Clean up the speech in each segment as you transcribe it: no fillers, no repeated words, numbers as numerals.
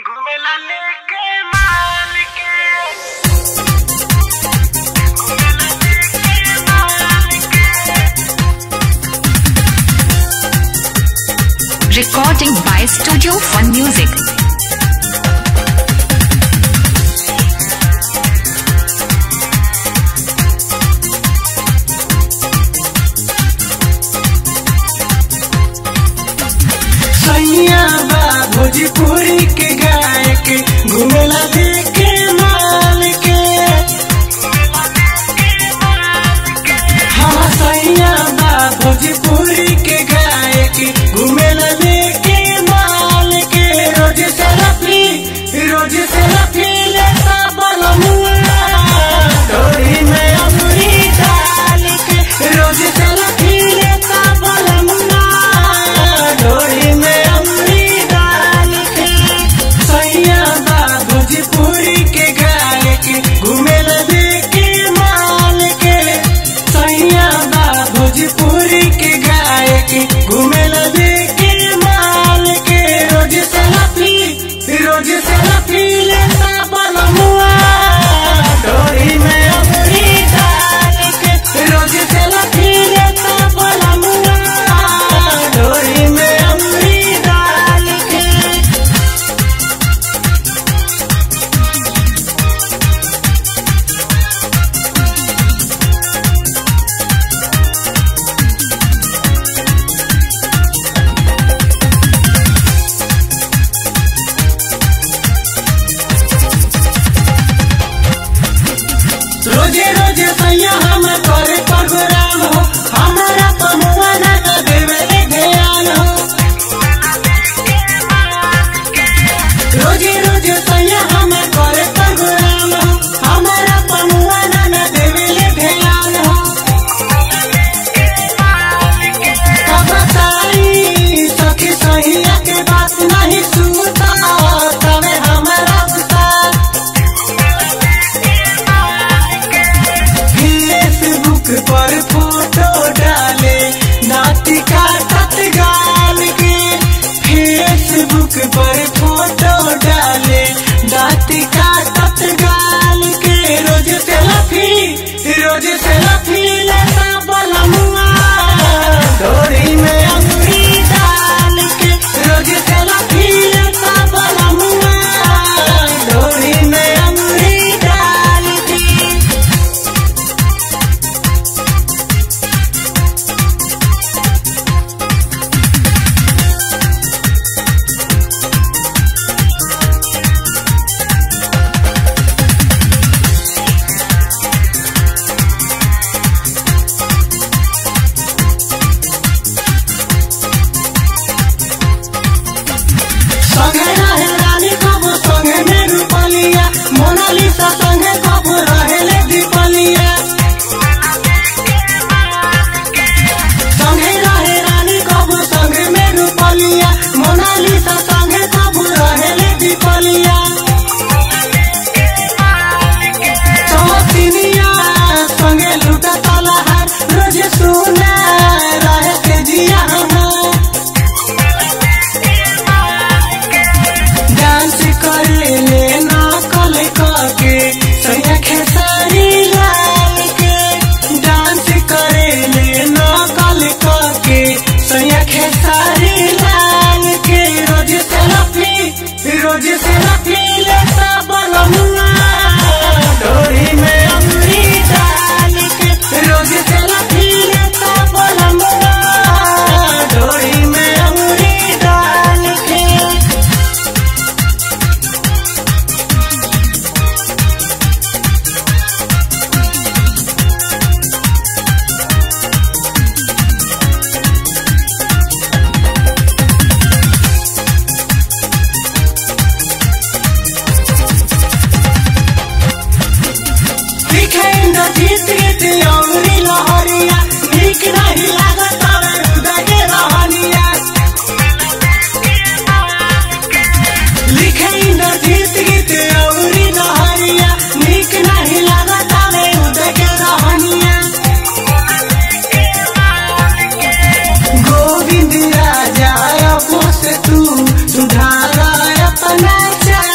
घुमेला लेके माल के Recording by Studio Fun Music. Bhojpuri के गायक घुमेला लेके माल के हाँ सैया बा भोजपुरी के गायक घुमेला लेके माल के रोज सेल्फी लेता बलमुआ डोरी में अमरी डाल के रोज सेल्फी लेता बलमुआ डोरी में भोजपुरी के गायक घुमेला लेके माल के सैया बा भोजपुरी के गायक घुमेला लेके माल के रोज सेल्फी लेता बलमुआ डोरी में अमरी डाल के रोज सेल्फी लेता बलमुआ डोरी में अमरी डाल के रोजे सैया हम करे प्रोग्राम हो हमारा पमुआ ना देवे ध्यान हो रोजे सैया हम करे प्रोग्राम हो हमारा पमुआ ना देवे ध्यान हो कब बताई सखी सैया के बात नहीं सुनता तबे हमारा पर फोटो डाले नाती काटत गाल के फेसबुक पर फोटो डाले नाती काटत गाल के रोज सेल्फी लेता बलमुआ डोरी में अमरी डाल के रोज सेल्फी लेता बलमुआ डोरी में अमरी डाल के मोनालिसा संगे कब रहेले दीपलिया संगे रहे रानी कब संगे में रूपलिया मोनालिसा संगे कब रहेले दीपलिया चौथिनिया संगे लूटा तलहार रोज सुना रहे के जिया डांस करे लेना के सैया खेसारी लाल के डांस करे ले नकल के सैया खेसारी लाल के रोज सेल्फी लेता बलमुआ डोरी में अमरी डाल के रोज सेल्फी लेता बलमुआ डोरी में अमरी डाल के जीत अमरी लहरिया नीक नहीं लागत हृदय के रहनिया लिखे जीत अमरी लहरिया नीक नहीं लागत हृदय के रहनिया गोविंद राजा से तू सुधारा अपना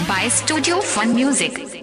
by Studio Fun Music.